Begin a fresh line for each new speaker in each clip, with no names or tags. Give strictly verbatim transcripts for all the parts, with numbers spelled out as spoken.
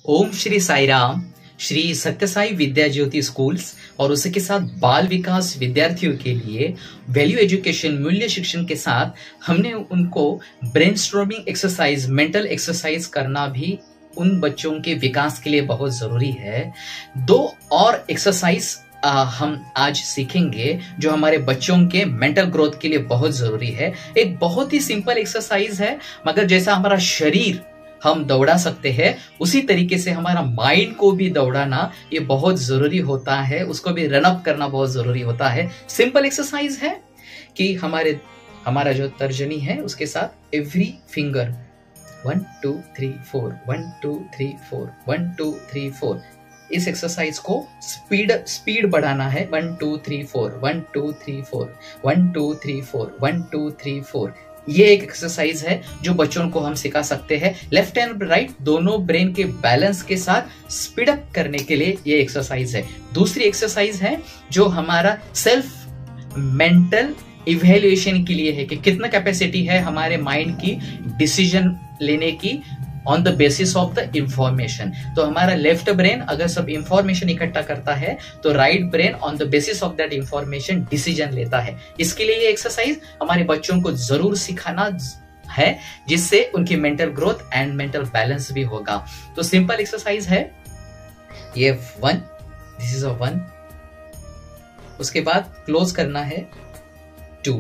ओम श्री साई राम। श्री सत्य साई विद्या ज्योति स्कूल्स और उसके साथ बाल विकास विद्यार्थियों के लिए वैल्यू एजुकेशन मूल्य शिक्षण के साथ हमने उनको ब्रेनस्टॉर्मिंग एक्सरसाइज, मेंटल एक्सरसाइज करना भी उन बच्चों के विकास के लिए बहुत जरूरी है। दो और एक्सरसाइज आ, हम आज सीखेंगे जो हमारे बच्चों के मेंटल ग्रोथ के लिए बहुत जरूरी है। एक बहुत ही सिंपल एक्सरसाइज है, मगर जैसा हमारा शरीर हम दौड़ा सकते हैं उसी तरीके से हमारा माइंड को भी दौड़ाना ये बहुत जरूरी होता है, उसको भी रन अप करना बहुत जरूरी होता है। सिंपल एक्सरसाइज है कि हमारे हमारा जो तर्जनी है उसके साथ every finger one two three four, one two three four, one two three four. इस एक्सरसाइज को स्पीड स्पीड बढ़ाना है। One two three four, one two three four, one two three four, one two three four. ये एक exercise है जो बच्चों को हम सिखा सकते हैं। लेफ्ट एंड राइट दोनों ब्रेन के बैलेंस के साथ स्पीड अप करने के लिए ये एक्सरसाइज है। दूसरी एक्सरसाइज है जो हमारा सेल्फ मेंटल इवैल्यूएशन के लिए है कि कितना कैपेसिटी है हमारे माइंड की डिसीजन लेने की on the basis of the information. तो हमारा लेफ्ट ब्रेन अगर सब इंफॉर्मेशन इकट्ठा करता है तो right brain on the basis of that information decision लेता है। इसके लिए ये एक्सरसाइज हमारे बच्चों को जरूर सिखाना है, जिससे उनकी mental growth and mental balance भी होगा। तो सिंपल एक्सरसाइज है ये one, this is a one. उसके बाद क्लोज करना है two,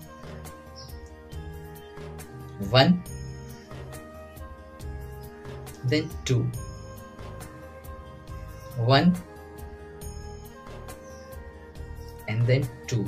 one then two, one and then two।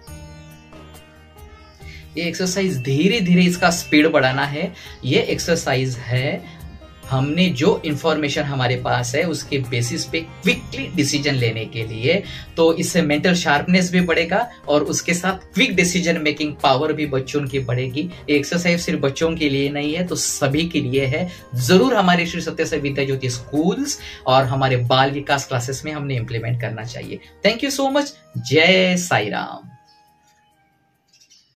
ये एक्सरसाइज धीरे धीरे इसका स्पीड बढ़ाना है। ये एक्सरसाइज है हमने जो इंफॉर्मेशन हमारे पास है उसके बेसिस पे क्विकली डिसीजन लेने के लिए। तो इससे मेंटल शार्पनेस भी बढ़ेगा और उसके साथ क्विक डिसीजन मेकिंग पावर भी बच्चों की बढ़ेगी। ये एक्सरसाइज सिर्फ बच्चों के लिए नहीं है, तो सभी के लिए है। जरूर हमारे श्री सत्य साई विद्या ज्योति स्कूल्स और हमारे बाल विकास क्लासेस में हमने इंप्लीमेंट करना चाहिए। Thank you so much. जय साई राम।